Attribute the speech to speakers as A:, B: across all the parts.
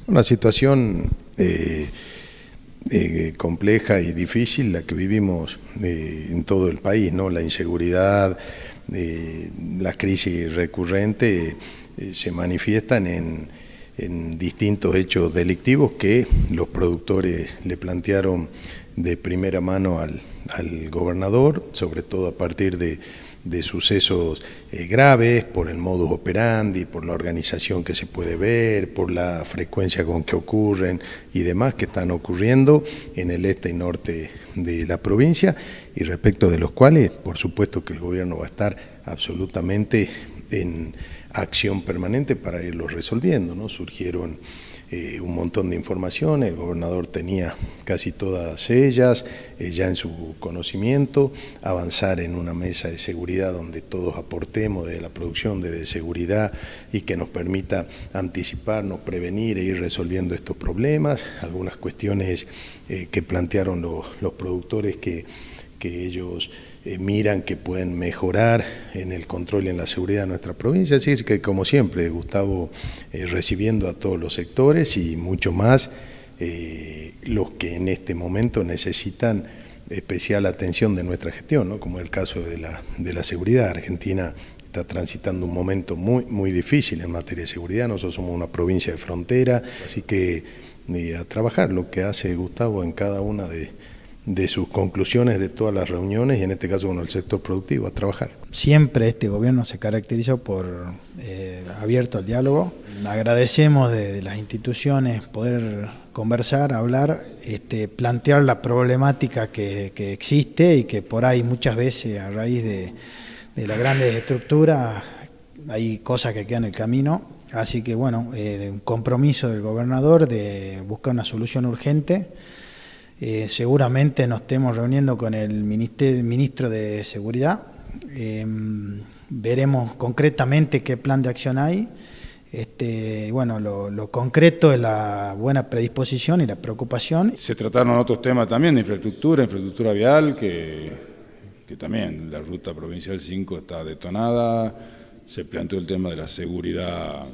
A: Una situación compleja y difícil la que vivimos en todo el país, ¿no? La inseguridad, la crisis recurrente se manifiestan en distintos hechos delictivos que los productores le plantearon de primera mano al gobernador, sobre todo a partir de sucesos graves, por el modus operandi, por la organización que se puede ver, por la frecuencia con que ocurren y demás que están ocurriendo en el este y norte de la provincia, y respecto de los cuales, por supuesto que el gobierno va a estar absolutamente en acción permanente para irlos resolviendo, ¿no? Surgieron un montón de informaciones, el gobernador tenía casi todas ellas ya en su conocimiento, avanzar en una mesa de seguridad donde todos aportemos de la producción de seguridad y que nos permita anticiparnos, prevenir e ir resolviendo estos problemas, algunas cuestiones que plantearon los productores que ellos miran que pueden mejorar en el control y en la seguridad de nuestra provincia. Así es que, como siempre, Gustavo, recibiendo a todos los sectores y mucho más los que en este momento necesitan especial atención de nuestra gestión, ¿no? Como el caso de la seguridad. Argentina está transitando un momento muy difícil en materia de seguridad. Nosotros somos una provincia de frontera, así que a trabajar lo que hace Gustavo en cada una de sus conclusiones de todas las reuniones y en este caso con el sector productivo, a trabajar.
B: Siempre este gobierno se caracterizó por abierto al diálogo. Agradecemos de las instituciones poder conversar, hablar, plantear la problemática que existe y que por ahí muchas veces a raíz de las grandes estructuras hay cosas que quedan en el camino. Así que bueno, un compromiso del gobernador de buscar una solución urgente. Seguramente nos estemos reuniendo con el ministro de Seguridad, veremos concretamente qué plan de acción hay. Bueno, lo concreto es la buena predisposición y la preocupación.
C: Se trataron otros temas también de infraestructura vial, que también la ruta provincial 5 está detonada. Se planteó el tema de la seguridad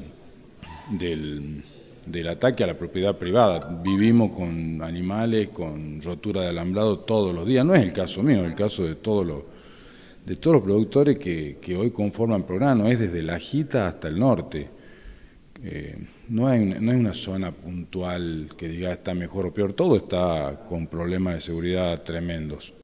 C: del ataque a la propiedad privada. Vivimos con animales, con rotura de alambrado todos los días. No es el caso mío, es el caso de todos los productores que hoy conforman el programa. No es desde La Jita hasta el norte. No es una zona puntual que diga está mejor o peor. Todo está con problemas de seguridad tremendos.